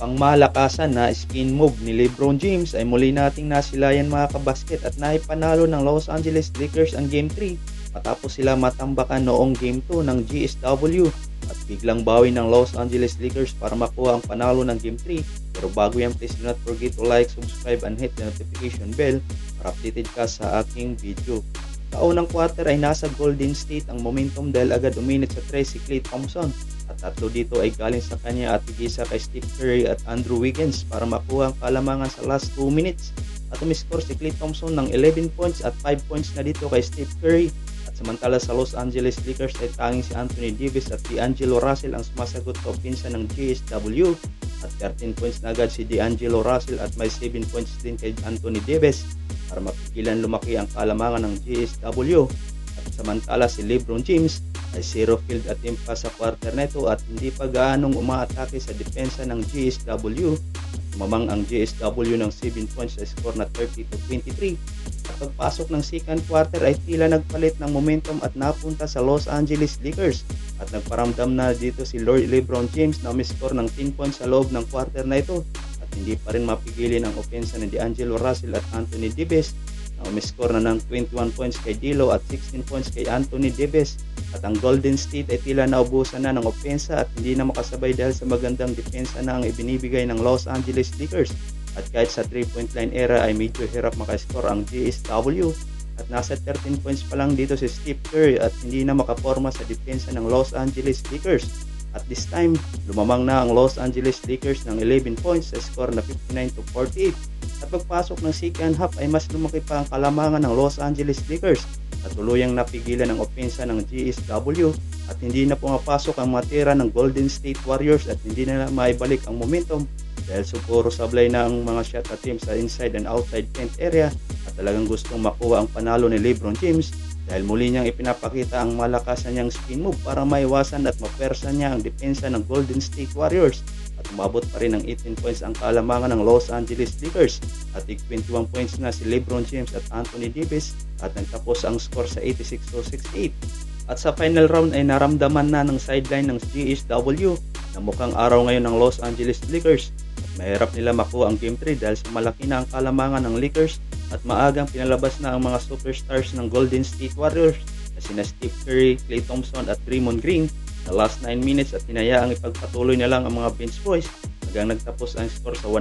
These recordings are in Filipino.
Pangmalakasan na spin move ni LeBron James ay muli nating nasilayan mga kabasket at naipanalo ng Los Angeles Lakers ang Game 3 matapos sila matambakan noong Game 2 ng GSW at biglang bawi ng Los Angeles Lakers para makuha ang panalo ng Game 3. Pero bago yan, please do not forget to like, subscribe and hit the notification bell para updated ka sa aking video. Sa unang quarter ay nasa Golden State ang momentum dahil agad uminit sa 3 si Klay Thompson at tatlo dito ay galing sa kanya at igisa kay Steph Curry at Andrew Wiggins para makuha ang kalamangan sa last 2 minutes at umiscore si Klay Thompson ng 11 points at 5 points na dito kay Steph Curry at samantala sa Los Angeles Lakers ay tanging si Anthony Davis at D'Angelo Russell ang sumasagot sa opensa ng GSW at 13 points na agad si D'Angelo Russell at may 7 points din kay Anthony Davis para mapigilan lumaki ang kalamangan ng GSW. At samantala si LeBron James ay 0 field attempt pa sa quarter neto at hindi pa gaanong umaatake sa depensa ng GSW. Tumamang ang GSW ng 7 points sa score na 30-23. At pagpasok ng second quarter ay tila nagpalit ng momentum at napunta sa Los Angeles Lakers. At nagparamdam na dito si LeBron James na umiscore ng 10 points sa loob ng quarter na ito. Hindi pa rin mapigilin ang opensa ni D'Angelo Russell at Anthony Davis na umiscore na ng 21 points kay D'Lo at 16 points kay Anthony Davis at ang Golden State ay tila naubusan na ng opensa at hindi na makasabay dahil sa magandang depensa na ang ibinibigay ng Los Angeles Lakers at kahit sa 3-point line era ay medyo hirap makascore ang GSW at nasa 13 points pa lang dito si Steph Curry at hindi na makaporma sa depensa ng Los Angeles Lakers. At this time, lumamang na ang Los Angeles Lakers ng 11 points sa score na 59-48. At pagpasok ng second half ay mas lumaki pa ang kalamangan ng Los Angeles Lakers at tuluyang napigilan ang opensa ng GSW at hindi na pumapasok ang matira ng Golden State Warriors at hindi na maibalik ang momentum dahil puro sablay na ang mga shot attempts sa inside and outside paint area at talagang gustong makuha ang panalo ni LeBron James dahil muli niyang ipinapakita ang malakasan niyang spin move para maiwasan at mapersa niya ang depensa ng Golden State Warriors at umabot pa rin ng 18 points ang kalamangan ng Los Angeles Lakers at 21 points na si LeBron James at Anthony Davis at nagtapos ang score sa 86-68. At sa final round ay naramdaman na ng sideline ng GSW na mukhang araw ngayon ng Los Angeles Lakers at mahirap nila makuha ang Game 3 dahil sa malaki na ang kalamangan ng Lakers at maagang pinalabas na ang mga superstars ng Golden State Warriors na sina Steph Curry, Klay Thompson at Draymond Green sa last 9 minutes at hinayaang ipagpatuloy na lang ang mga bench boys hanggang nagtapos ang score sa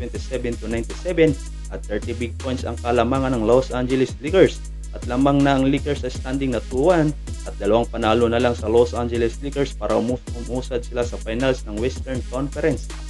127-97 at 30 big points ang kalamangan ng Los Angeles Lakers at lamang na ang Lakers sa standing na 2-1 at dalawang panalo na lang sa Los Angeles Lakers para umusad sila sa finals ng Western Conference.